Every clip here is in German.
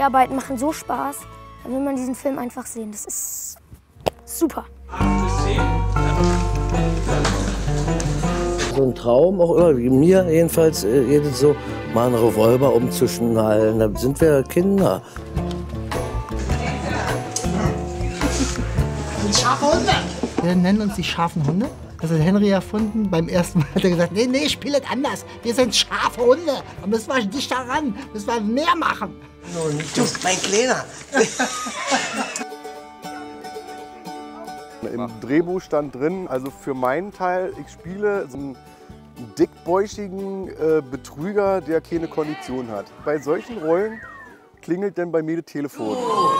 Dreharbeiten machen so Spaß. Da will man diesen Film einfach sehen. Das ist super. So ein Traum auch immer, wie mir jedenfalls, jedes so, mal einen Revolver umzuschnallen, da sind wir Kinder. Die scharfe Hunde. Wir nennen uns die scharfen Hunde. Das hat Henry erfunden. Beim ersten Mal hat er gesagt, nee, ich spiele es anders. Wir sind scharfe Hunde. Da müssen wir dichter ran, müssen wir mehr machen. Du, mein Kleiner. Im Drehbuch stand drin, also für meinen Teil, ich spiele so einen dickbäuchigen Betrüger, der keine Kondition hat. Bei solchen Rollen klingelt dann bei mir das Telefon.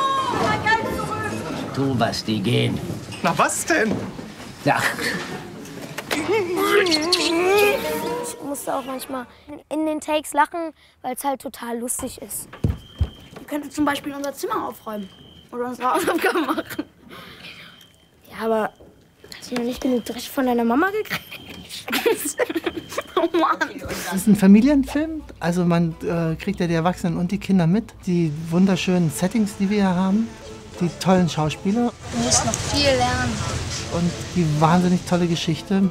Tu, was die gehen. Na was denn? Ja. Ich musste auch manchmal in den Takes lachen, weil es halt total lustig ist. Wir könnten zum Beispiel unser Zimmer aufräumen oder unsere Hausaufgaben machen. Ja, aber hast du noch nicht genug Dreck von deiner Mama gekriegt? Oh Mann. Es ist ein Familienfilm, also man kriegt ja die Erwachsenen und die Kinder mit. Die wunderschönen Settings, die wir hier haben, die tollen Schauspieler. Du musst noch viel lernen. Und die wahnsinnig tolle Geschichte.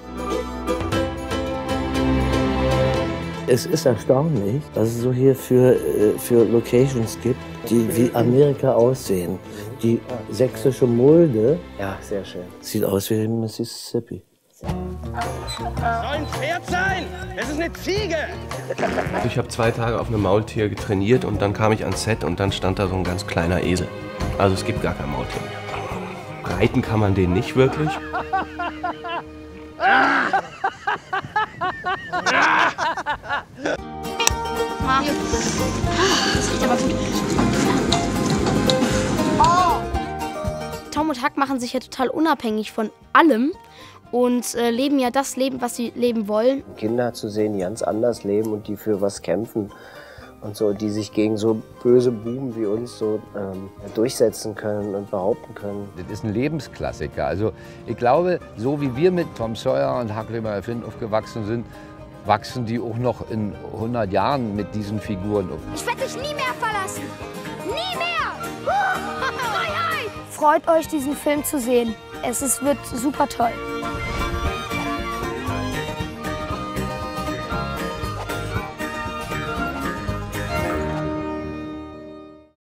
Es ist erstaunlich, was es so hier für Locations gibt, die wie Amerika aussehen. Die sächsische Mulde, Ja, sehr schön. sieht aus wie Mississippi. Soll ein Pferd sein! Es ist eine Ziege! Ich habe 2 Tage auf einem Maultier getrainiert und dann kam ich ans Set und dann stand da so ein ganz kleiner Esel. Also es gibt gar kein Maultier mehr. Reiten kann man den nicht wirklich. Das riecht aber gut. Tom und Huck machen sich ja total unabhängig von allem und leben ja das Leben, was sie leben wollen. Kinder zu sehen, die ganz anders leben und die für was kämpfen und so, die sich gegen so böse Buben wie uns so durchsetzen können und behaupten können. Das ist ein Lebensklassiker. Also ich glaube, so wie wir mit Tom Sawyer und Huckleberry Finn aufgewachsen sind, wachsen die auch noch in 100 Jahren mit diesen Figuren auf. Ich werde dich nie mehr verlassen. Nie mehr! Freiheit! Freut euch, diesen Film zu sehen. Wird super toll.